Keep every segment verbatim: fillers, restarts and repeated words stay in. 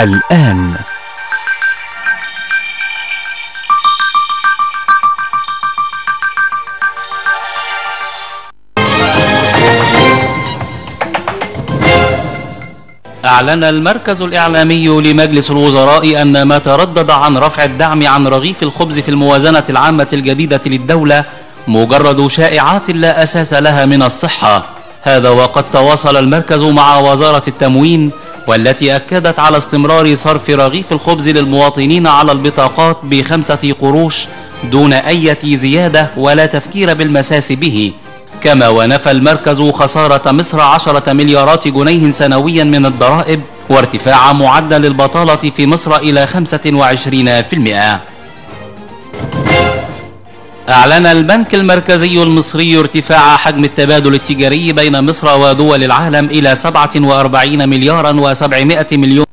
الآن. أعلن المركز الإعلامي لمجلس الوزراء أن ما تردد عن رفع الدعم عن رغيف الخبز في الموازنة العامة الجديدة للدولة مجرد شائعات لا أساس لها من الصحة. هذا وقد تواصل المركز مع وزارة التموين، والتي أكدت على استمرار صرف رغيف الخبز للمواطنين على البطاقات بخمسة قروش دون أي زيادة ولا تفكير بالمساس به. كما ونفى المركز خسارة مصر عشرة مليارات جنيه سنويا من الضرائب وارتفاع معدل البطالة في مصر إلى خمسة وعشرين بالمئة. أعلن البنك المركزي المصري ارتفاع حجم التبادل التجاري بين مصر ودول العالم إلى سبعة وأربعين مليارا وسبعمائة مليون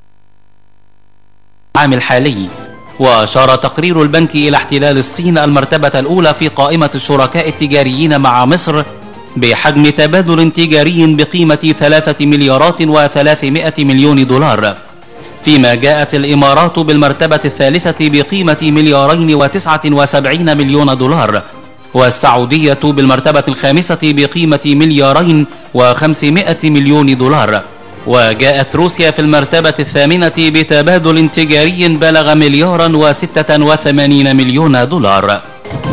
العام الحالي. وأشار تقرير البنك إلى احتلال الصين المرتبة الأولى في قائمة الشركاء التجاريين مع مصر بحجم تبادل تجاري بقيمة ثلاثة مليارات وثلاثمائة مليون دولار، فيما جاءت الإمارات بالمرتبة الثالثة بقيمة مليارين وتسعة وسبعين مليون دولار، والسعودية بالمرتبة الخامسة بقيمة مليارين وخمسمائة مليون دولار، وجاءت روسيا في المرتبة الثامنة بتبادل تجاري بلغ مليارا وستة وثمانين مليون دولار.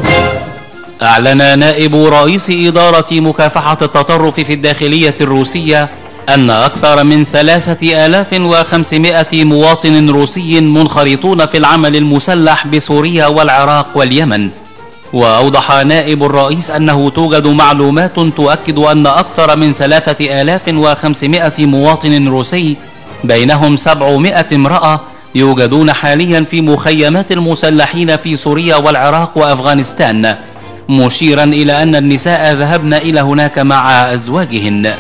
أعلن نائب رئيس إدارة مكافحة التطرف في الداخلية الروسية أن أكثر من ثلاثة آلاف وخمسمائة مواطن روسي منخرطون في العمل المسلح بسوريا والعراق واليمن. وأوضح نائب الرئيس أنه توجد معلومات تؤكد أن أكثر من ثلاثة آلاف وخمسمائة مواطن روسي بينهم سبعمائة امرأة يوجدون حاليا في مخيمات المسلحين في سوريا والعراق وأفغانستان، مشيرا إلى أن النساء ذهبن إلى هناك مع أزواجهن.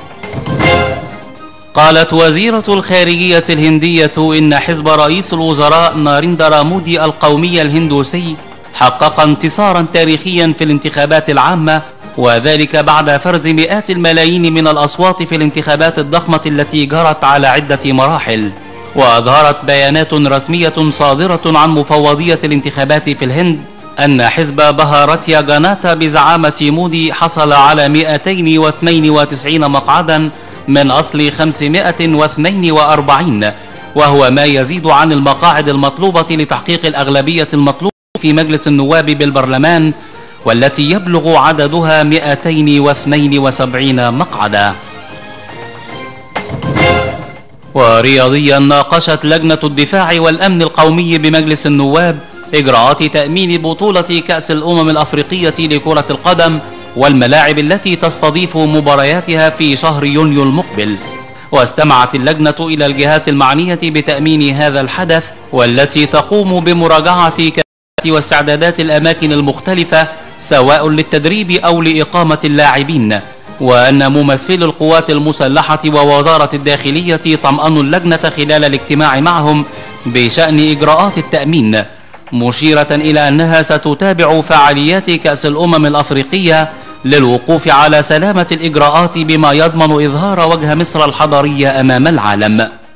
قالت وزيرة الخارجية الهندية إن حزب رئيس الوزراء ناريندرا مودي القومي الهندوسي حقق انتصارا تاريخيا في الانتخابات العامة، وذلك بعد فرز مئات الملايين من الأصوات في الانتخابات الضخمة التي جرت على عدة مراحل. وأظهرت بيانات رسمية صادرة عن مفوضية الانتخابات في الهند أن حزب بهاراتيا جاناتا بزعامة مودي حصل على مئتين واثنين وتسعين مقعدا من أصل خمسمائة واثنين وأربعين، وهو ما يزيد عن المقاعد المطلوبة لتحقيق الأغلبية المطلوبة في مجلس النواب بالبرلمان، والتي يبلغ عددها مئتين واثنين وسبعين مقعدا. ورياضيا، ناقشت لجنة الدفاع والأمن القومي بمجلس النواب إجراءات تأمين بطولة كأس الأمم الأفريقية لكرة القدم والملاعب التي تستضيف مبارياتها في شهر يونيو المقبل. واستمعت اللجنة إلى الجهات المعنية بتأمين هذا الحدث، والتي تقوم بمراجعة واستعدادات الأماكن المختلفة سواء للتدريب أو لإقامة اللاعبين، وأن ممثل القوات المسلحة ووزارة الداخلية طمأنوا اللجنة خلال الاجتماع معهم بشأن إجراءات التأمين، مشيرة إلى أنها ستتابع فعاليات كأس الأمم الأفريقية للوقوف على سلامة الإجراءات بما يضمن إظهار وجه مصر الحضارية أمام العالم.